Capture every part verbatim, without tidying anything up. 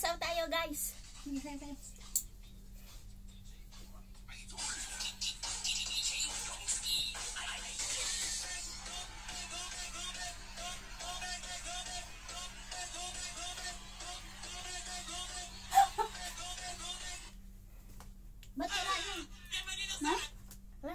saw tayo guys. Sige, sige, sige. Ba't wala yun? Na? Wala.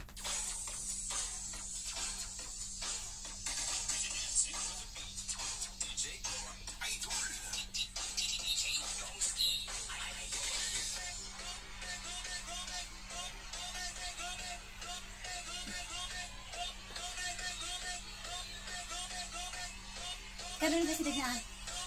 Karoon ba sila na?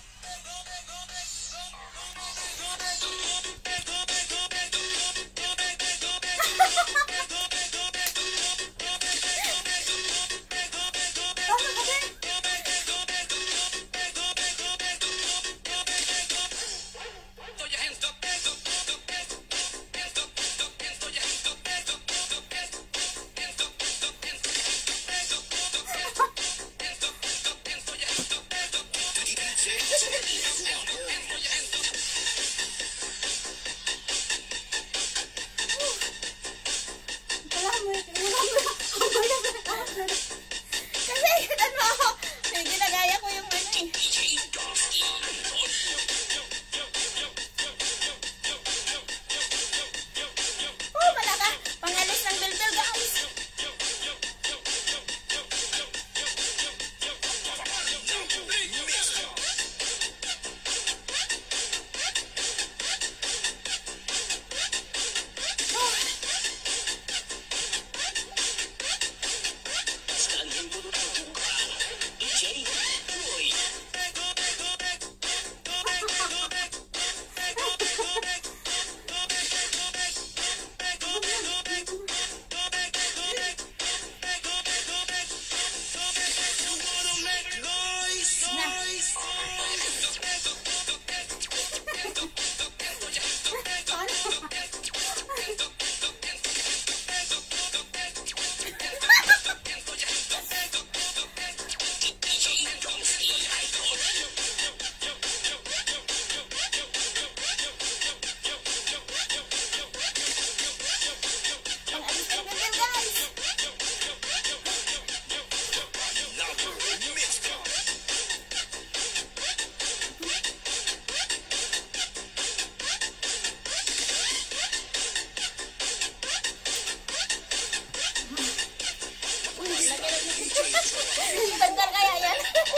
Tagdar kaya yan?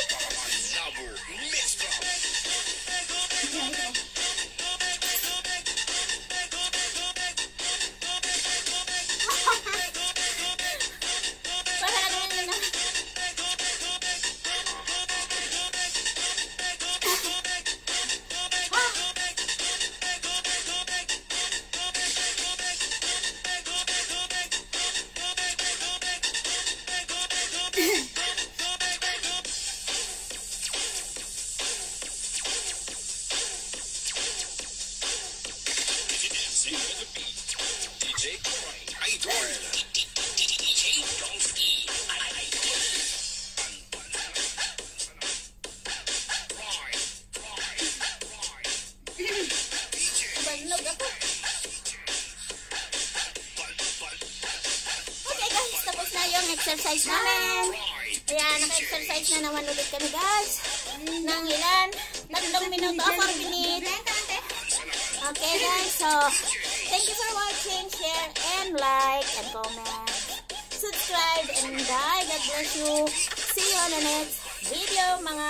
Exercise namin. Ayan, naka-exercise na naman ulit kami guys. Nang ilan? Tatlong minuto, four minutes. Okay guys, so thank you for watching, share and like and comment. Subscribe and bye. God bless you. See you on the next video mga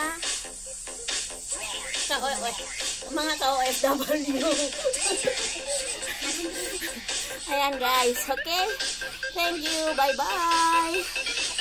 ka-O F W. Mga ka-O F W. Ayan guys, okay? Thank you. Bye-bye.